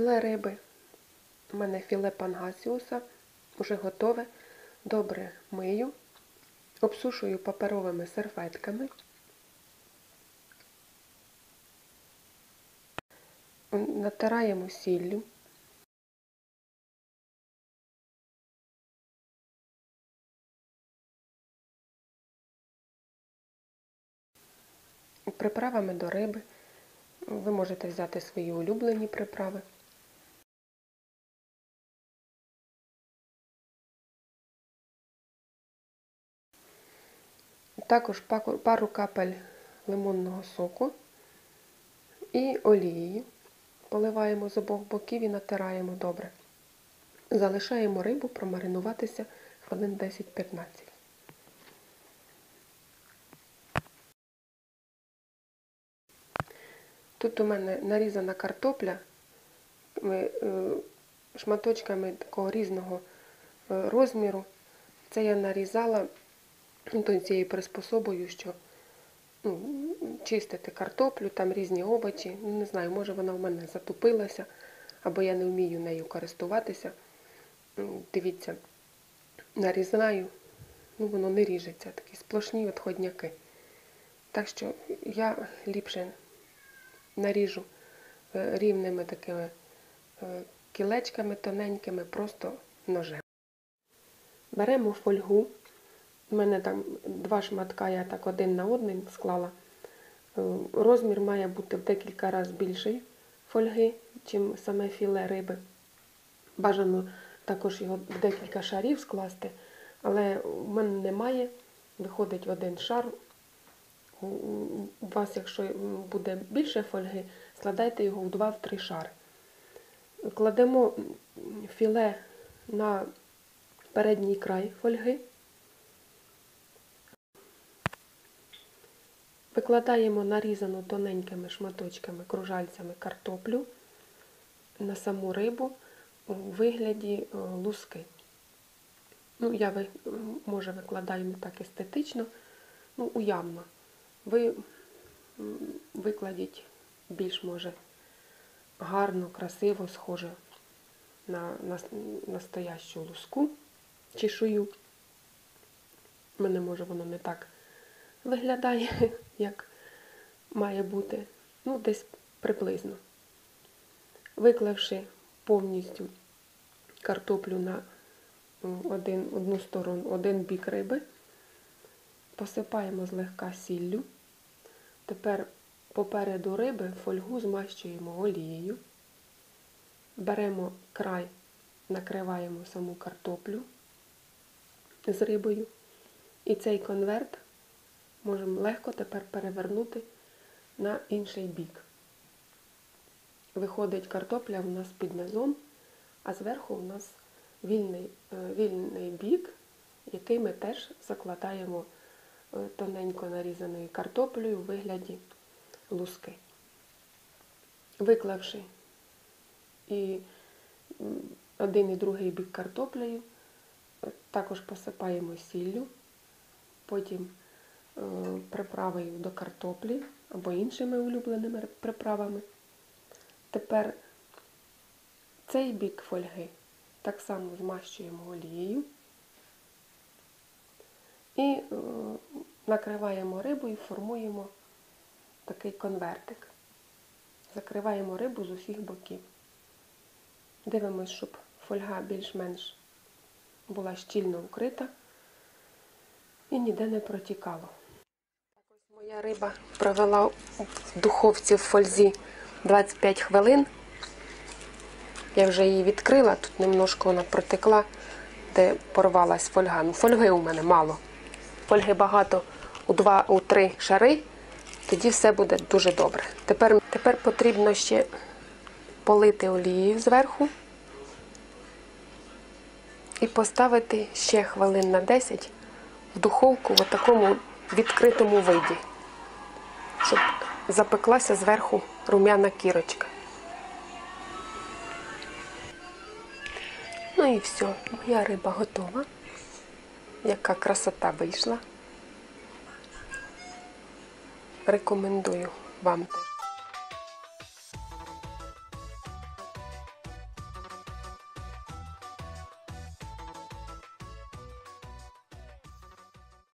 Філе риби. У мене філе пангасіуса. Уже готове. Добре мию. Обсушую паперовими серветками. Натираємо сіллю. Приправами до риби. Ви можете взяти свої улюблені приправи. Також пару капель лимонного соку і олії. Поливаємо з обох боків і натираємо добре. Залишаємо рибу промаринуватися хвилин 10-15. Тут у мене нарізана картопля шматочками такого різного розміру. Це я нарізала цією приспособою, що чистити картоплю, там різні овочі. Не знаю, може вона в мене затупилася, або я не вмію нею користуватися. Дивіться, нарізаю, воно не ріжеться, такі сплошні відходняки. Так що я ліпше наріжу рівними такими кілечками тоненькими, просто ножем. Беремо фольгу. У мене там 2 шматка, я так один на один склала. Розмір має бути в декілька разів більший фольги, чим саме філе риби. Бажано також його в декілька шарів скласти, але в мене немає, виходить в один шар. У вас, якщо буде більше фольги, складайте його в 2-3 шари. Кладемо філе на передній край фольги. Викладаємо нарізану тоненькими шматочками, кружальцями картоплю на саму рибу у вигляді луски. Я, може, викладаю не так естетично, уявно. Ви викладіть більш, може, гарно, красиво, схоже на настоящу луску, чешую. У мене, може, воно не так виглядає, як має бути, десь приблизно. Виклавши повністю картоплю на одну сторону, один бік риби, посипаємо злегка сіллю. Тепер попереду риби фольгу змащуємо олією. Беремо край, накриваємо саму картоплю з рибою. І цей конверт можемо легко тепер перевернути на інший бік. Виходить, картопля у нас під низом, а зверху у нас вільний бік, який ми теж закладаємо тоненько нарізаною картоплею у вигляді луски. Виклавши і один і другий бік картоплею, також посипаємо сіллю, потім приправою до картоплі або іншими улюбленими приправами. Тепер цей бік фольги так само змащуємо олією і накриваємо рибу і формуємо такий конвертик. Закриваємо рибу з усіх боків. Дивимось, щоб фольга більш-менш була щільно укрита і ніде не протікало. Ось моя риба провела в духовці в фользі 25 хвилин. Я вже її відкрила, тут немножко вона протекла, де порвалась фольга. Фольги у мене мало. Фольги багато у 2-3 шари, тоді все буде дуже добре. Тепер потрібно ще полити олією зверху і поставити ще хвилин на 10 в духовку в такому відкритому виді, щоб запеклася зверху рум'яна кірочка. І все, моя риба готова. Яка красота вийшла. Рекомендую вам теж.